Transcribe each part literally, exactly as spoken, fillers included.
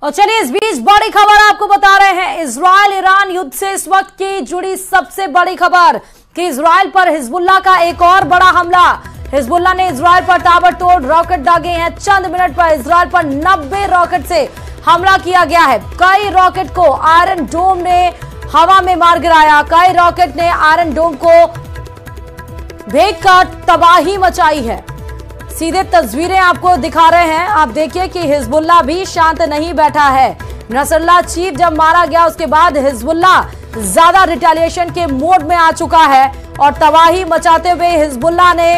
और चलिए इस बीच बड़ी खबर आपको बता रहे हैं। इजराइल ईरान युद्ध से इस वक्त की जुड़ी सबसे बड़ी खबर कि इजराइल पर हिजबुल्लाह का एक और बड़ा हमला। हिजबुल्लाह ने इजराइल पर ताबड़तोड़ रॉकेट दागे हैं। चंद मिनट पर इजराइल पर नब्बे रॉकेट से हमला किया गया है। कई रॉकेट को आयरन डोम ने हवा में मार गिराया। कई रॉकेट ने आयरन डोम को भेदकर तबाही मचाई है। सीधे तस्वीरें आपको दिखा रहे हैं। आप देखिए कि हिजबुल्लाह भी शांत नहीं बैठा है। नसरल्लाह चीफ जब मारा गया उसके बाद हिजबुल्लाह ज्यादा रिटेलिएशन के मोड में आ चुका है और तबाही मचाते हुए हिजबुल्लाह ने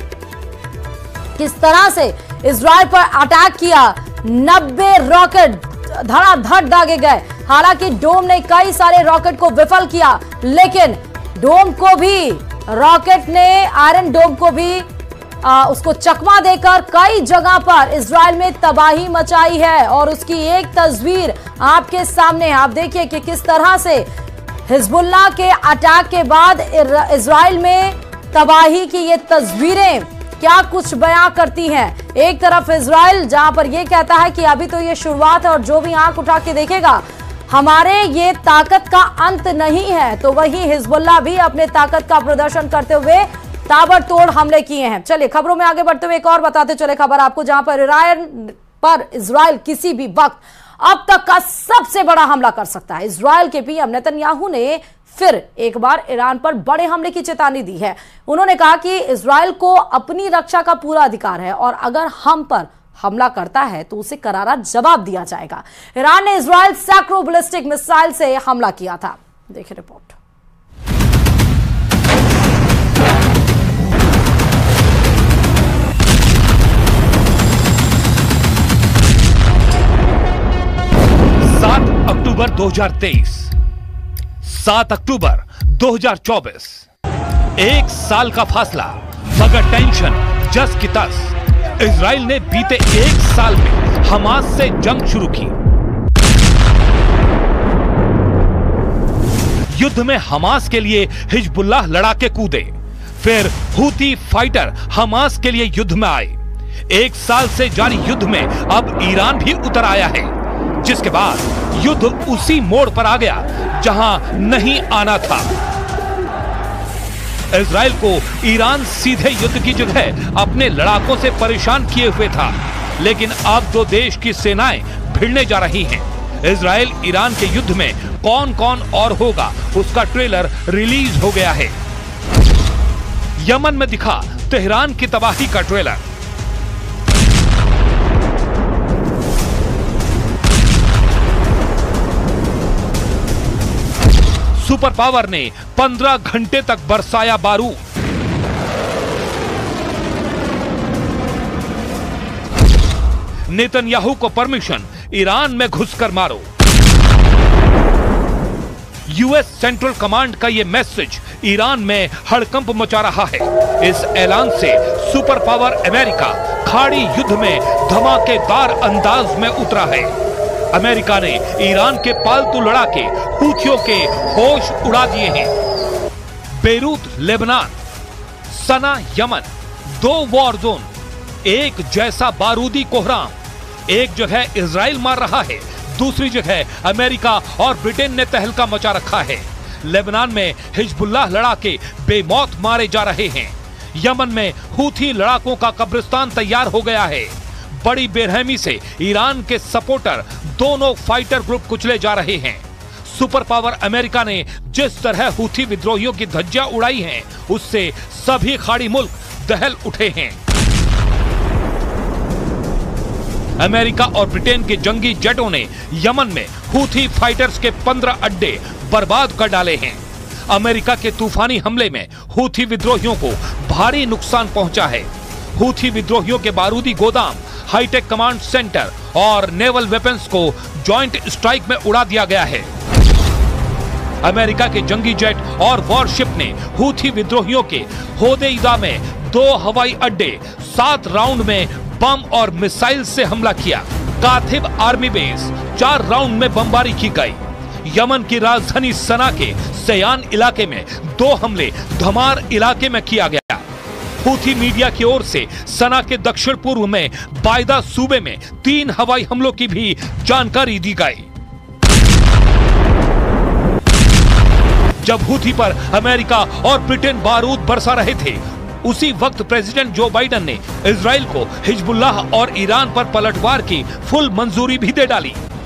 किस तरह से इजराइल पर अटैक किया। नब्बे रॉकेट धड़ाधड़ दागे गए। हालांकि डोम ने कई सारे रॉकेट को विफल किया, लेकिन डोम को भी रॉकेट ने आयरन डोम को भी आ, उसको चकमा देकर कई जगह पर इजराइल में तबाही मचाई है। और उसकी एक तस्वीर आपके सामने है। आप देखिए कि किस तरह से हिजबुल्लाह के अटैक के बाद इजराइल में तबाही की ये तस्वीरें क्या कुछ बयां करती हैं। एक तरफ इजराइल जहां पर यह कहता है कि अभी तो ये शुरुआत है और जो भी आंख उठा के देखेगा हमारे ये ताकत का अंत नहीं है, तो वहीं हिजबुल्लाह भी अपने ताकत का प्रदर्शन करते हुए ताबड़तोड़ हमले किए हैं। चलिए खबरों में आगे बढ़ते हुए एक और बताते चले खबर आपको, जहां पर ईरान पर इजराइल किसी भी वक्त अब तक का सबसे बड़ा हमला कर सकता है। इजराइल के पीएम नेतन्याहू ने फिर एक बार ईरान पर बड़े हमले की चेतावनी दी है। उन्होंने कहा कि इजराइल को अपनी रक्षा का पूरा अधिकार है और अगर हम पर हमला करता है तो उसे करारा जवाब दिया जाएगा। ईरान ने इजराइल सैकड़ों बैलिस्टिक मिसाइल से हमला किया था। देखिए रिपोर्ट। सात अक्टूबर दो हज़ार तेईस, सात अक्टूबर दो हज़ार चौबीस, एक साल का फासला मगर टेंशन जस की तस। इजराइल ने बीते एक साल में हमास से जंग शुरू की। युद्ध में हमास के लिए हिजबुल्लाह लड़ाके कूदे, फिर हूती फाइटर हमास के लिए युद्ध में आए। एक साल से जारी युद्ध में अब ईरान भी उतर आया है, जिसके बाद युद्ध उसी मोड़ पर आ गया जहां नहीं आना था। इजराइल को ईरान सीधे युद्ध की जगह अपने लड़ाकों से परेशान किए हुए था, लेकिन अब दो देश की सेनाएं भिड़ने जा रही हैं। इजराइल ईरान के युद्ध में कौन कौन और होगा उसका ट्रेलर रिलीज हो गया है। यमन में दिखा तेहरान की तबाही का ट्रेलर। सुपर पावर ने पंद्रह घंटे तक बरसाया बारूद। नेतन्याहू को परमिशन ईरान में घुसकर मारो। यूएस सेंट्रल कमांड का यह मैसेज ईरान में हड़कंप मचा रहा है। इस ऐलान से सुपर पावर अमेरिका खाड़ी युद्ध में धमाकेदार अंदाज में उतरा है। अमेरिका ने ईरान के पालतू लड़ाके हूथियों के होश उड़ा दिए हैं। बेरूत लेबनान, सना यमन, दो वॉर जोन, एक जैसा बारूदी कोहराम। एक जगह इजराइल मार रहा है, दूसरी जगह अमेरिका और ब्रिटेन ने तहलका मचा रखा है। लेबनान में हिजबुल्लाह लड़ाके बेमौत मारे जा रहे हैं। यमन में हूथी लड़ाकों का कब्रिस्तान तैयार हो गया है। बड़ी बेरहमी से ईरान के सपोर्टर दोनों फाइटर ग्रुप कुचले जा रहे हैं। सुपर पावर अमेरिका ने जिस तरह हूथी विद्रोहियों की धज्जियां उड़ाई हैं, उससे सभी खाड़ी मुल्क दहल उठे हैं। अमेरिका और ब्रिटेन के जंगी जेटों ने यमन में हूथी फाइटर्स के पंद्रह अड्डे बर्बाद कर डाले हैं। अमेरिका के तूफानी हमले में हूथी विद्रोहियों को भारी नुकसान पहुंचा है। हूथी विद्रोहियों के बारूदी गोदाम, हाईटेक कमांड सेंटर और नेवल वेपन्स को जॉइंट स्ट्राइक में उड़ा दिया गया है। अमेरिका के जंगी जेट और वॉरशिप ने हूथी विद्रोहियों के होदेइदा में दो हवाई अड्डे, सात राउंड में बम और मिसाइल से हमला किया। काथिब आर्मी बेस, चार राउंड में बमबारी की गई। यमन की राजधानी सना के सयान इलाके में दो हमले धमार इलाके में किया गया। हूथी मीडिया की ओर से सना के दक्षिण पूर्व में बायदा सूबे में तीन हवाई हमलों की भी जानकारी दी गई। जब हूथी पर अमेरिका और ब्रिटेन बारूद बरसा रहे थे, उसी वक्त प्रेसिडेंट जो बाइडेन ने इजराइल को हिजबुल्लाह और ईरान पर पलटवार की फुल मंजूरी भी दे डाली।